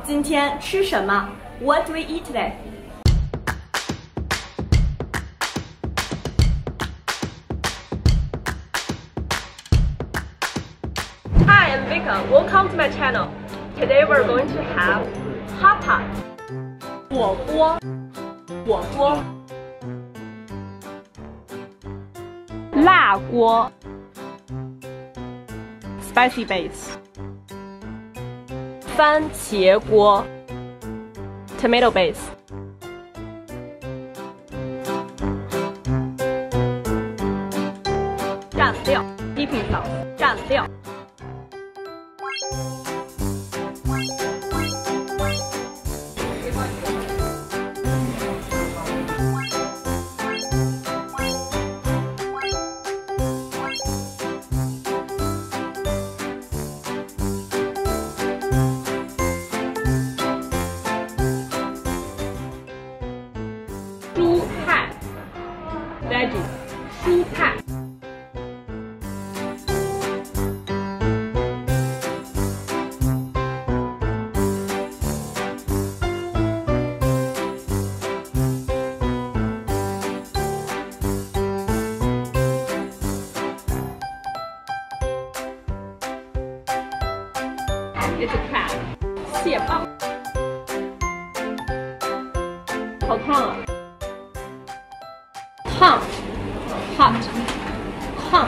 今天吃什么 ？What do we eat today? Hi, I'm Vica. Welcome to my channel. Today we're going to have hot pot. 火锅，火锅。辣锅 ，spicy base。番茄锅 ，tomato base。蘸料 ，dipping sauce。蘸料。蔬菜 ，veggie， 蔬菜。It's a crab， 蟹棒。好烫啊！烫 ，hot， 烫。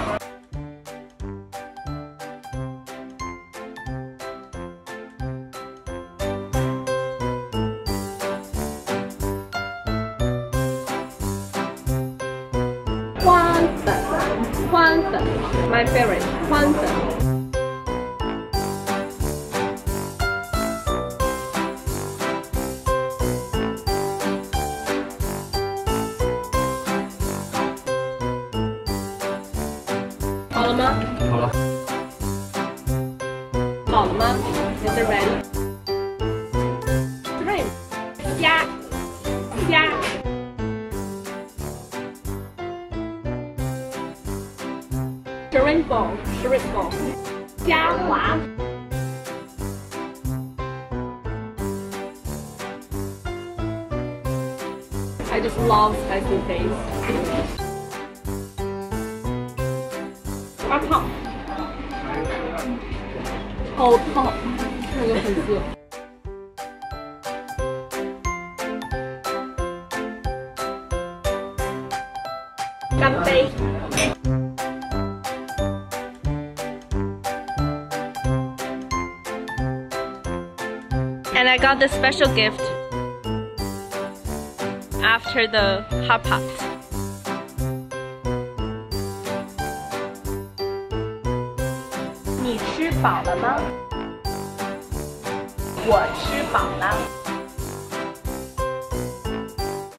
宽粉，宽粉 ，my favorite， 宽粉。好了吗？ 好了。 好了吗 ？Is it ready? Shrimp， 虾，虾。Shrimp ball， shrimp ball， 虾滑。I just love spicy taste. 发烫，好烫，那个很热。干杯。And I got this special gift after the hot pot. 你吃饱了吗？我吃饱了。